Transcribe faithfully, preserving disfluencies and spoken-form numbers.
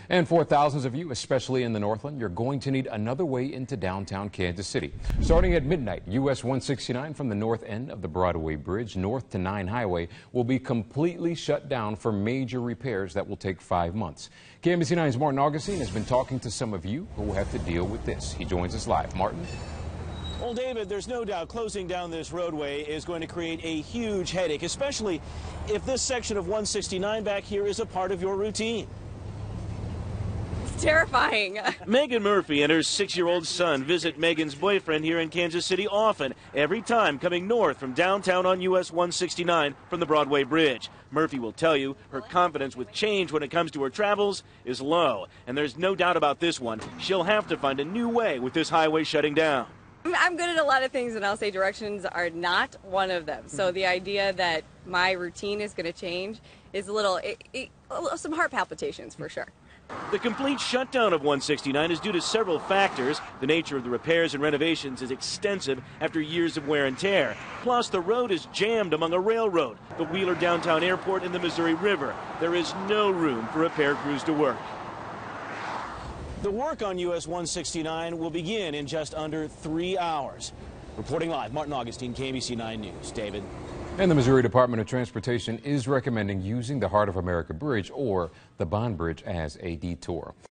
And for thousands of you, especially in the Northland, you're going to need another way into downtown Kansas City. Starting at midnight, U S one sixty-nine from the north end of the Broadway Bridge north to nine Highway will be completely shut down for major repairs that will take five months. K M B C nine's Martin Augustine has been talking to some of you who will have to deal with this. He joins us live. Martin? Well, David, there's no doubt closing down this roadway is going to create a huge headache, especially if this section of one sixty-nine back here is a part of your routine. Terrifying. Megan Murphy and her six-year-old son visit Megan's boyfriend here in Kansas City often, every time coming north from downtown on U S one sixty-nine from the Broadway Bridge. Murphy will tell you her confidence with change when it comes to her travels is low, and there's no doubt about this one. She'll have to find a new way with this highway shutting down. I'm good at a lot of things, and I'll say directions are not one of them. So the idea that my routine is going to change is a little, it, it, some heart palpitations for sure. The complete shutdown of one sixty-nine is due to several factors. The nature of the repairs and renovations is extensive after years of wear and tear. Plus, the road is jammed among a railroad, the Wheeler Downtown Airport, and the Missouri River. There is no room for repair crews to work. The work on U S one sixty-nine will begin in just under three hours. Reporting live, Martin Augustine, K M B C nine News. David? And the Missouri Department of Transportation is recommending using the Heart of America Bridge or the Bond Bridge as a detour.